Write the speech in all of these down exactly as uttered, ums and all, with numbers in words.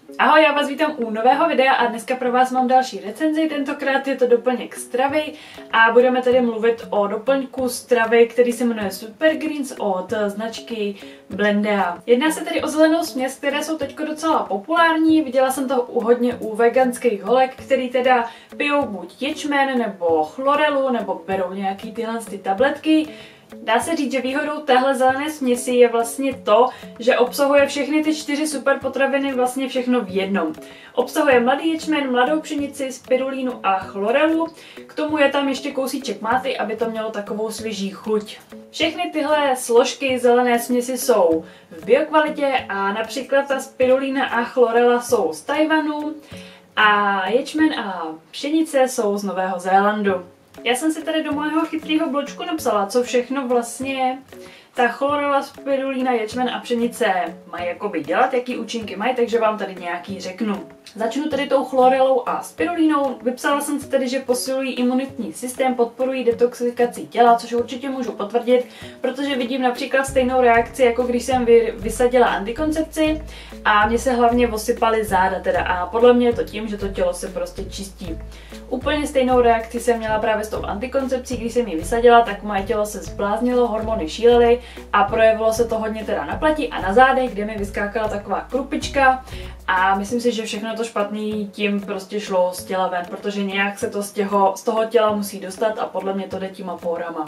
Ahoj, já vás vítám u nového videa a dneska pro vás mám další recenzi, tentokrát je to doplněk stravy a budeme tady mluvit o doplňku stravy, který se jmenuje Super Greens od značky Blendea. Jedná se tedy o zelenou směs, které jsou teď docela populární, viděla jsem to u hodně u veganských holek, který teda pijou buď ječmen nebo chlorelu nebo berou nějaký tyhle ty tabletky. Dá se říct, že výhodou téhle zelené směsi je vlastně to, že obsahuje všechny ty čtyři super potraviny vlastně všechno v jednom. Obsahuje mladý ječmen, mladou pšenici, spirulínu a chlorelu. K tomu je tam ještě kousíček máty, aby to mělo takovou svěží chuť. Všechny tyhle složky zelené směsi jsou v biokvalitě a například ta spirulína a chlorela jsou z Tajvanu a ječmen a pšenice jsou z Nového Zélandu. Já jsem si tady do mého chytrýho bločku napsala, co všechno vlastně ta chlorela, spirulína, ječmen a pšenice mají jakoby dělat, jaký účinky mají, takže vám tady nějaký řeknu. Začnu tady tou chlorelou a spirulínou. Vypsala jsem si tady, že posilují imunitní systém, podporují detoxikaci těla, což určitě můžu potvrdit, protože vidím například stejnou reakci, jako když jsem vy, vysadila antikoncepci a mě se hlavně osypaly záda teda a podle mě je to tím, že to tělo se prostě čistí. Úplně stejnou reakci jsem měla právě s tou antikoncepcí, když jsem ji vysadila, tak moje tělo se zbláznilo, hormony šílely a projevilo se to hodně teda na pleti a na zádech, kde mi vyskákala taková krupička a myslím si, že všechno to špatný tím prostě šlo z těla ven, protože nějak se to z, těho, z toho těla musí dostat a podle mě to jde těma pórama.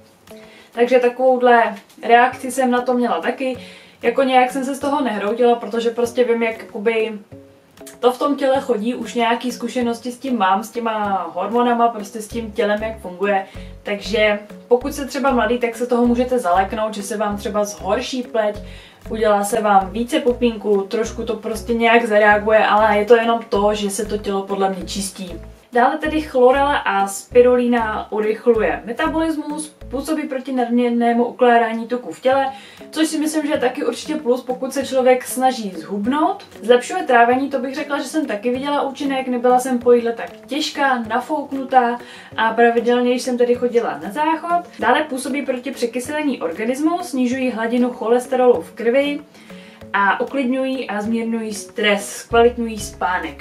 Takže takovouhle reakci jsem na to měla taky, jako nějak jsem se z toho nehroutila, protože prostě vím, jak jakoby to v tom těle chodí, už nějaký zkušenosti s tím mám, s těma hormonama, prostě s tím tělem, jak funguje. Takže pokud jste třeba mladý, tak se toho můžete zaleknout, že se vám třeba zhorší pleť, udělá se vám více pupínků, trošku to prostě nějak zareaguje, ale je to jenom to, že se to tělo podle mě čistí. Dále tedy chlorela a spirulína urychluje metabolismus, působí proti nadměrnému ukládání tuku v těle, což si myslím, že je taky určitě plus, pokud se člověk snaží zhubnout. Zlepšuje trávení, to bych řekla, že jsem taky viděla účinek, nebyla jsem po jídle tak těžká, nafouknutá a pravidelně jsem tedy chodila na záchod. Dále působí proti překyselení organismu, snižují hladinu cholesterolu v krvi a uklidňují a zmírňují stres, zkvalitňují spánek.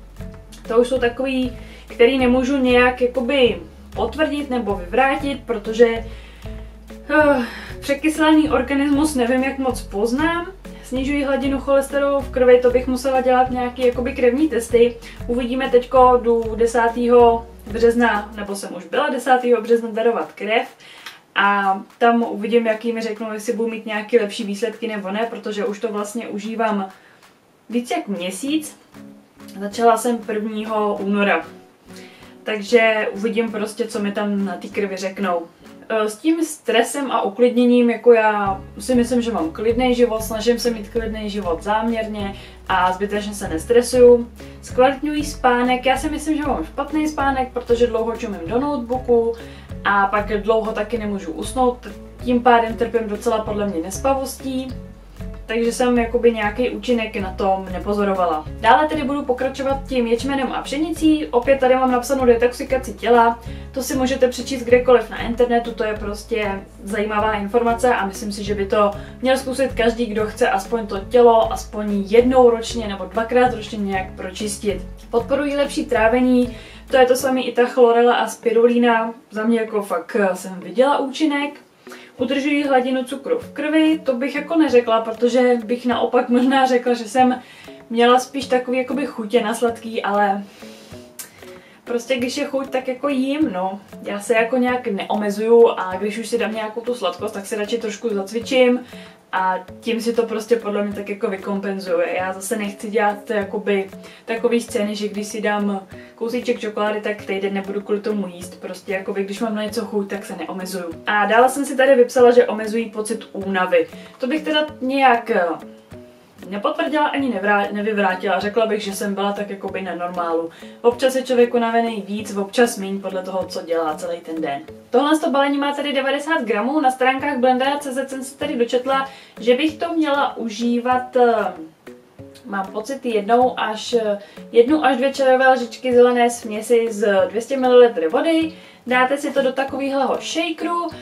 To už jsou takový, který nemůžu nějak jakoby potvrdit nebo vyvrátit, protože uh, překyslený organismus nevím, jak moc poznám. Snižují hladinu cholesterolu v krvi, to bych musela dělat nějaké jakoby krevní testy. Uvidíme teďko, jdu desátého března, nebo jsem už byla desátého března darovat krev a tam uvidím, jaký mi řeknou, jestli budu mít nějaké lepší výsledky nebo ne, protože už to vlastně užívám víc jak měsíc. Začala jsem prvního února, takže uvidím prostě, co mi tam na té krvi řeknou. S tím stresem a uklidněním, jako já si myslím, že mám klidný život, snažím se mít klidný život záměrně a zbytečně se nestresuju. Zkvalitňují spánek, já si myslím, že mám špatný spánek, protože dlouho čumím do notebooku a pak dlouho taky nemůžu usnout, tím pádem trpím docela podle mě nespavostí. Takže jsem jakoby nějaký účinek na tom nepozorovala. Dále tedy budu pokračovat tím ječmenem a pšenicí. Opět tady mám napsanou detoxikaci těla. To si můžete přečíst kdekoliv na internetu, to je prostě zajímavá informace a myslím si, že by to měl zkusit každý, kdo chce aspoň to tělo, aspoň jednou ročně nebo dvakrát ročně nějak pročistit. Podporují lepší trávení, to je to samé i ta chlorela a spirulína. Za mě jako fakt jsem viděla účinek. Udržují hladinu cukru v krvi, to bych jako neřekla, protože bych naopak možná řekla, že jsem měla spíš takový jakoby chutě na sladký, ale prostě když je chuť, tak jako jím, no. Já se jako nějak neomezuju a když už si dám nějakou tu sladkost, tak si radši trošku zacvičím a tím si to prostě podle mě tak jako vykompenzuje. Já zase nechci dělat jakoby takový scény, že když si dám kousíček čokolády, tak týden nebudu kvůli tomu jíst. Prostě jakoby když mám na něco chuť, tak se neomezuju. A dále jsem si tady vypsala, že omezují pocit únavy. To bych teda nějak nepotvrdila ani nevyvrátila. Řekla bych, že jsem byla tak jakoby na normálu. Občas je člověk unavený víc, občas míň podle toho, co dělá celý ten den. Tohle to balení má tady devadesát gramů. Na stránkách blendera tečka cé zet jsem si tady dočetla, že bych to měla užívat, mám pocit, jednou až, jednu až dvě čajové lžičky zelené směsi z dvě stě mililitrů vody. Dáte si to do takového shakeru,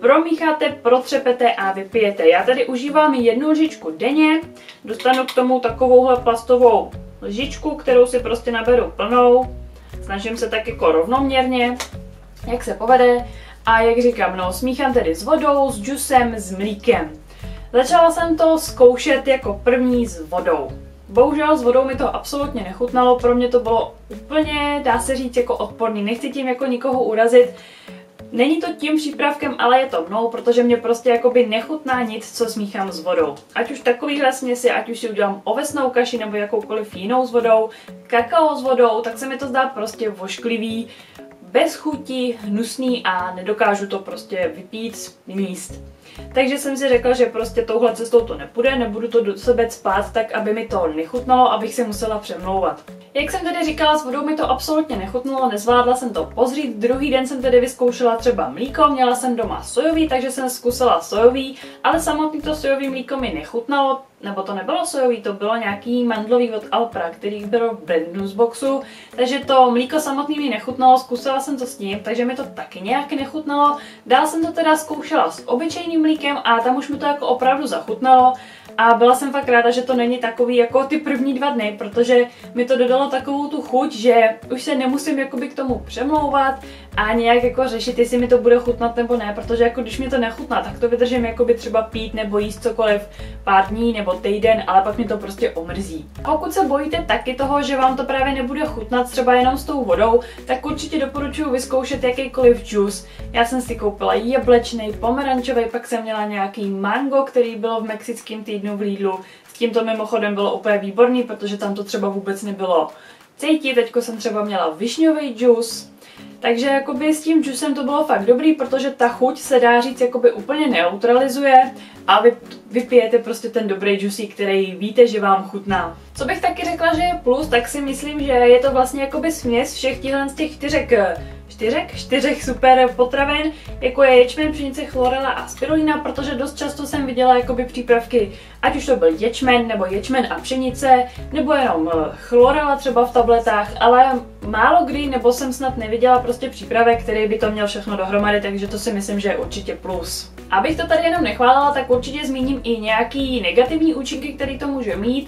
promícháte, protřepete a vypijete. Já tady užívám jednu lžičku denně, dostanu k tomu takovouhle plastovou lžičku, kterou si prostě naberu plnou, snažím se tak jako rovnoměrně, jak se povede. A jak říkám, no, smíchám tedy s vodou, s džusem, s mlíkem. Začala jsem to zkoušet jako první s vodou. Bohužel s vodou mi to absolutně nechutnalo, pro mě to bylo úplně, dá se říct, jako odporný. Nechci tím jako nikoho urazit. Není to tím přípravkem, ale je to mnou, protože mě prostě jakoby nechutná nic, co smíchám s vodou. Ať už takovýhle směsi, ať už si udělám ovesnou kaši nebo jakoukoliv jinou s vodou, kakao s vodou, tak se mi to zdá prostě vošklivý, bez chuti, hnusný a nedokážu to prostě vypít, míst. Takže jsem si řekla, že prostě touhle cestou to nepůjde, nebudu to do sebe cpát tak, aby mi to nechutnalo, abych se musela přemlouvat. Jak jsem tedy říkala, s vodou mi to absolutně nechutnalo, nezvládla jsem to pozřít. Druhý den jsem tedy vyzkoušela třeba mlíko, měla jsem doma sojový, takže jsem zkusila sojový, ale samotný to sojový mlíko mi nechutnalo, nebo to nebylo sojový, to bylo nějaký mandlový od Alpra, který byl v brandu z boxu, takže to mlíko samotný mi nechutnalo, zkusila jsem to s ním, takže mi to taky nějak nechutnalo. Dál jsem to teda zkoušela s obyčejným mlíkem a tam už mi to jako opravdu zachutnalo. A byla jsem fakt ráda, že to není takový jako ty první dva dny, protože mi to dodalo takovou tu chuť, že už se nemusím jakoby k tomu přemlouvat a nějak jako řešit, jestli mi to bude chutnat nebo ne, protože jako když mi to nechutná, tak to vydržím jakoby třeba pít nebo jíst cokoliv pár dní nebo týden, ale pak mi to prostě omrzí. Pokud se bojíte taky toho, že vám to právě nebude chutnat třeba jenom s tou vodou, tak určitě doporučuji vyzkoušet jakýkoliv džus. Já jsem si koupila jablečný, pomerančový, pak jsem měla nějaký mango, který byl v mexickém týdnu v Lidlu. S tímto mimochodem bylo úplně výborný, protože tam to třeba vůbec nebylo cítit. Teďko jsem třeba měla višňový džus. Takže jakoby s tím džusem to bylo fakt dobrý, protože ta chuť se dá říct jakoby úplně neutralizuje a vy vypijete prostě ten dobrý džusík, který víte, že vám chutná. Co bych taky řekla, že je plus, tak si myslím, že je to vlastně jakoby směs všech těchhle z těch čtyřek čtyřek, čtyřech super potravin, jako je ječmen, pšenice, chlorela a spirulina, protože dost často jsem viděla jakoby přípravky, ať už to byl ječmen, nebo ječmen a pšenice, nebo jenom chlorela třeba v tabletách, ale málo kdy, nebo jsem snad neviděla prostě přípravek, který by to měl všechno dohromady, takže to si myslím, že je určitě plus. Abych to tady jenom nechválila, tak určitě zmíním i nějaký negativní účinky, které to může mít,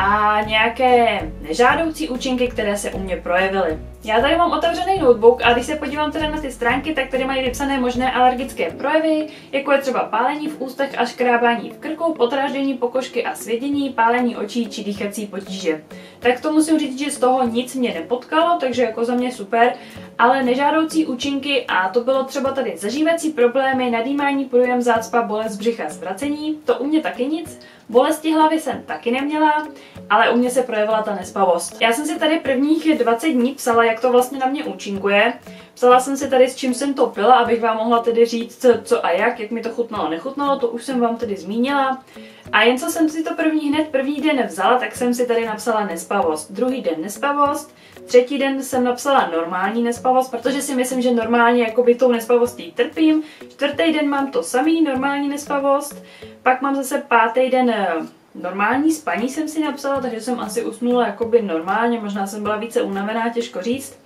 a nějaké nežádoucí účinky, které se u mě projevily. Já tady mám otevřený notebook a když se podívám teda na ty stránky, tak tady mají vypsané možné alergické projevy, jako je třeba pálení v ústech a škrábání v krku, podráždění pokožky a svědění, pálení očí či dýchací potíže. Tak to musím říct, že z toho nic mě nepotkalo, takže jako za mě super, ale nežádoucí účinky, a to bylo třeba tady zažívací problémy, nadýmání, průjem zácpa, bolest břicha, zvracení, to u mě taky nic. Bolesti hlavy jsem taky neměla, ale u mě se projevila ta nespavost. Já jsem si tady prvních dvacet dní psala, jak to vlastně na mě účinkuje. Psala jsem si tady, s čím jsem to pila, abych vám mohla tedy říct, co a jak, jak mi to chutnalo, nechutnalo, to už jsem vám tedy zmínila. A jen co jsem si to první hned první den vzala, tak jsem si tady napsala nespavost. Druhý den nespavost, třetí den jsem napsala normální nespavost, protože si myslím, že normálně jakoby tou nespavostí trpím. Čtvrtý den mám to samý, normální nespavost. Pak mám zase pátý den normální spaní jsem si napsala, takže jsem asi usnula jakoby normálně, možná jsem byla více unavená, těžko říct.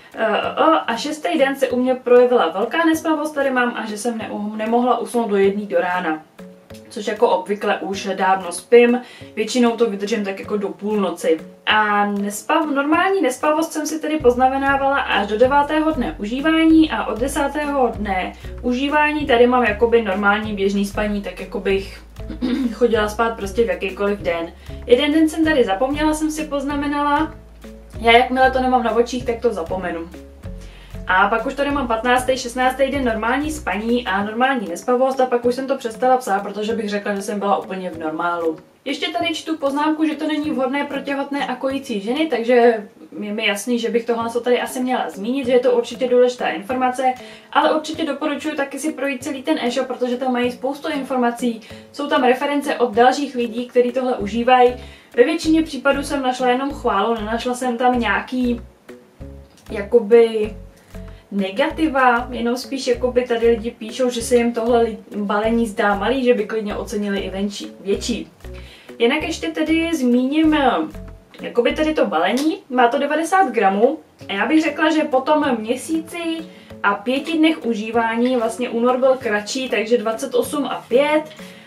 A šestý den se u mě projevila velká nespavost, tady mám, a že jsem ne nemohla usnout do jedné do rána. Což jako obvykle už dávno spím, většinou to vydržím tak jako do půlnoci. A nespav, normální nespavost jsem si tedy poznamenávala až do devátého dne užívání a od desátého dne užívání tady mám jakoby normální běžný spaní, tak jako bych chodila spát prostě v jakýkoliv den. Jeden den jsem tady zapomněla, jsem si poznamenala, já jakmile to nemám na očích, tak to zapomenu. A pak už tady mám patnáctý šestnáctý den normální spaní a normální nespavost a pak už jsem to přestala psát, protože bych řekla, že jsem byla úplně v normálu. Ještě tady čtu poznámku, že to není vhodné pro těhotné a kojící ženy, takže je mi jasný, že bych tohle tady asi měla zmínit, že je to určitě důležitá informace, ale určitě doporučuji taky si projít celý ten e-shop, protože tam mají spoustu informací, jsou tam reference od dalších lidí, kteří tohle užívají. Ve většině případů jsem našla jenom chválu, nenašla jsem tam nějaký jakoby negativa, jenom spíš jakoby tady lidi píšou, že se jim tohle balení zdá malý, že by klidně ocenili i venčí, větší. Jinak ještě tedy zmíním jakoby tedy to balení, má to devadesát gramů a já bych řekla, že po tom měsíci a pěti dnech užívání, vlastně únor byl kratší, takže dvacet osm a pět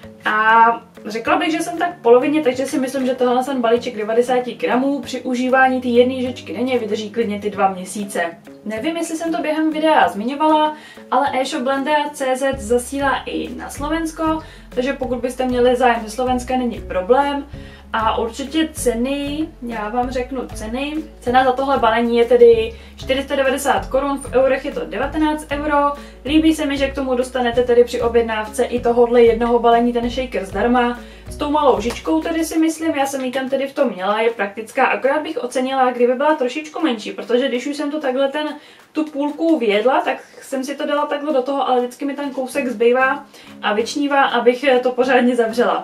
a řekla bych, že jsem tak v polovině, takže si myslím, že tohle ten balíček devadesát gramů při užívání té jedné žličky denně vydrží klidně ty dva měsíce. Nevím, jestli jsem to během videa zmiňovala, ale e-shop blendea tečka cé zet zasílá i na Slovensko, takže pokud byste měli zájem ze Slovenska, není problém. A určitě ceny, já vám řeknu ceny. Cena za tohle balení je tedy čtyři sta devadesát korun, v eurech je to devatenáct euro. Líbí se mi, že k tomu dostanete tedy při objednávce i tohohle jednoho balení ten shaker zdarma. S tou malou žičkou tedy si myslím, já jsem ji tam tedy v tom měla, je praktická, akorát bych ocenila, kdyby byla trošičku menší, protože když už jsem to takhle ten, tu půlku vyjedla, tak jsem si to dala takhle do toho, ale vždycky mi ten kousek zbývá a vyčnívá, abych to pořádně zavřela.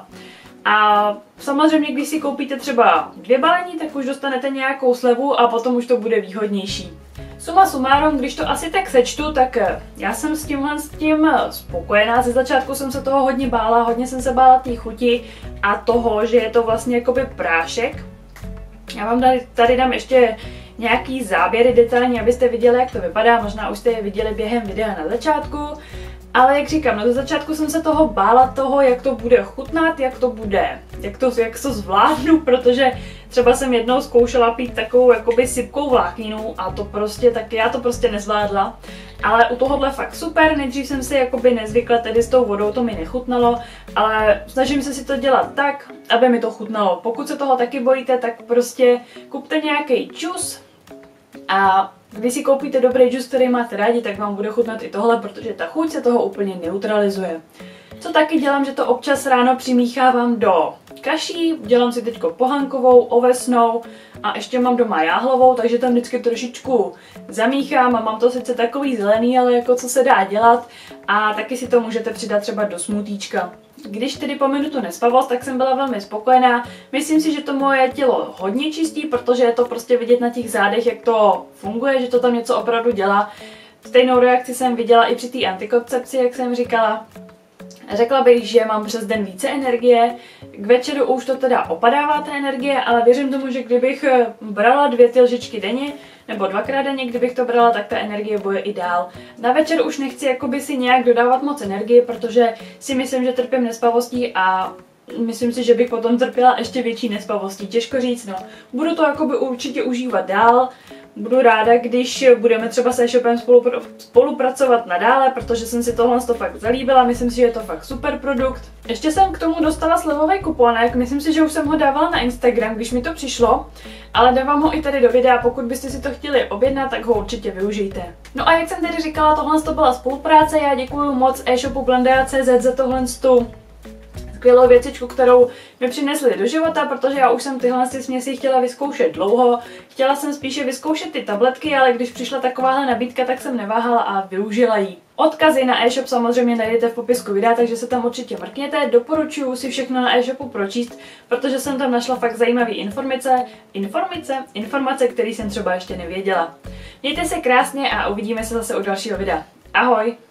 A samozřejmě, když si koupíte třeba dvě balení, tak už dostanete nějakou slevu a potom už to bude výhodnější. Suma sumárum, když to asi tak sečtu, tak já jsem s tímhle s tím spokojená. Ze začátku jsem se toho hodně bála, hodně jsem se bála té chuti a toho, že je to vlastně jakoby prášek. Já vám tady, tady dám ještě nějaký záběry detailní, abyste viděli, jak to vypadá. Možná už jste je viděli během videa na začátku. Ale jak říkám, no do začátku jsem se toho bála, toho, jak to bude chutnat, jak to bude, jak to, jak to zvládnu, protože třeba jsem jednou zkoušela pít takovou jakoby sypkou vlákninu a to prostě, tak já to prostě nezvládla. Ale u tohohle fakt super, nejdřív jsem si jakoby nezvykla tedy s tou vodou, to mi nechutnalo, ale snažím se si to dělat tak, aby mi to chutnalo. Pokud se toho taky bojíte, tak prostě kupte nějaký džus a když si koupíte dobrý džus, který máte rádi, tak vám bude chutnat i tohle, protože ta chuť se toho úplně neutralizuje. Co taky dělám, že to občas ráno přimíchávám do kaší, dělám si teďko pohankovou, ovesnou a ještě mám doma jáhlovou, takže tam vždycky trošičku zamíchám a mám to sice takový zelený, ale jako co se dá dělat a taky si to můžete přidat třeba do smutíčka. Když tedy pominu tu nespavost, tak jsem byla velmi spokojená. Myslím si, že to moje tělo hodně čistí, protože je to prostě vidět na těch zádech, jak to funguje, že to tam něco opravdu dělá. Stejnou reakci jsem viděla i při té antikoncepci, jak jsem říkala. Řekla bych, že mám přes den více energie, k večeru už to teda opadává ta energie, ale věřím tomu, že kdybych brala dvě ty lžičky denně, nebo dvakrát denně, kdybych to brala, tak ta energie bude i dál. Na večer už nechci jakoby si nějak dodávat moc energie, protože si myslím, že trpím nespavostí a myslím si, že bych potom trpěla ještě větší nespavostí. Těžko říct, no. Budu to jakoby určitě užívat dál. Budu ráda, když budeme třeba s e-shopem spolupr spolupracovat nadále, protože jsem si tohle to fakt zalíbila, myslím si, že je to fakt super produkt. Ještě jsem k tomu dostala slevový kuponek, myslím si, že už jsem ho dávala na Instagram, když mi to přišlo, ale dávám ho i tady do videa, pokud byste si to chtěli objednat, tak ho určitě využijte. No a jak jsem tedy říkala, tohle to byla spolupráce, já děkuju moc e-shopu blendea tečka cé zet za tohle tu skvělou věcičku, kterou mi přinesli do života, protože já už jsem tyhle směsi chtěla vyzkoušet dlouho. Chtěla jsem spíše vyzkoušet ty tabletky, ale když přišla takováhle nabídka, tak jsem neváhala a využila ji. Odkazy na e-shop samozřejmě najdete v popisku videa, takže se tam určitě mrkněte. Doporučuji si všechno na e-shopu pročíst, protože jsem tam našla fakt zajímavé informace, informace, informace, které jsem třeba ještě nevěděla. Mějte se krásně a uvidíme se zase u dalšího videa. Ahoj!